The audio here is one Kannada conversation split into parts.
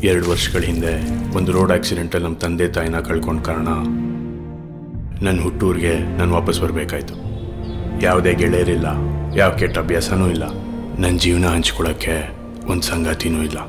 2 ವರ್ಷಗಳ ಹಿಂದೆ ಒಂದು ರೋಡ್ ಆಕ್ಸಿಡೆಂಟಲ್ಲಿ ನಮ್ಮ ತಂದೆ ತಾಯಿನ ಕಳ್ಕೊಂಡ ಕಾರಣ ನನ್ನ ಹುಟ್ಟೂರಿಗೆ ನಾನು ವಾಪಸ್ ಬರಬೇಕಾಯ್ತು. ಯಾವುದೇ ಗೆಳೆಯರಿಲ್ಲ, ಯಾವ ಕೆಟ್ಟ ಅಭ್ಯಾಸನೂ ಇಲ್ಲ, ನನ್ನ ಜೀವನ ಹಂಚ್ಕೊಳ್ಳೋಕ್ಕೆ ಒಂದು ಸಂಗಾತಿನೂ ಇಲ್ಲ.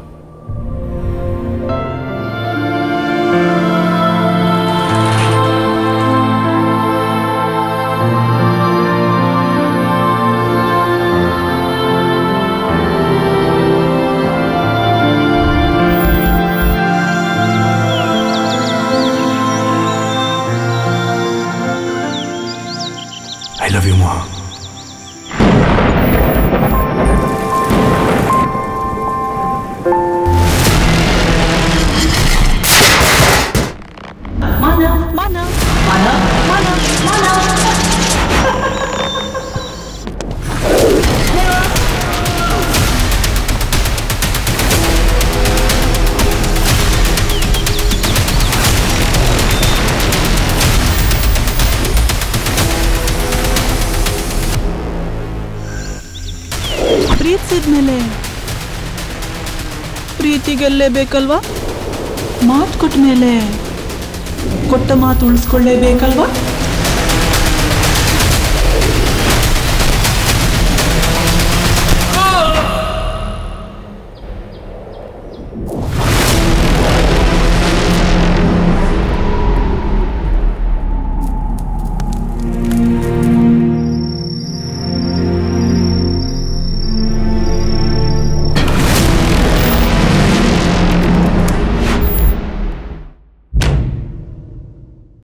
I love you, Ma. ಪ್ರೀತಿಸಿದ್ಮೇಲೆ ಪ್ರೀತಿ ಗೆಲ್ಲೇಬೇಕಲ್ವಾ? ಮಾತು ಕೊಟ್ಟ ಮೇಲೆ ಕೊಟ್ಟ ಮಾತು ಉಳಿಸ್ಕೊಳ್ಳೇಬೇಕಲ್ವಾ?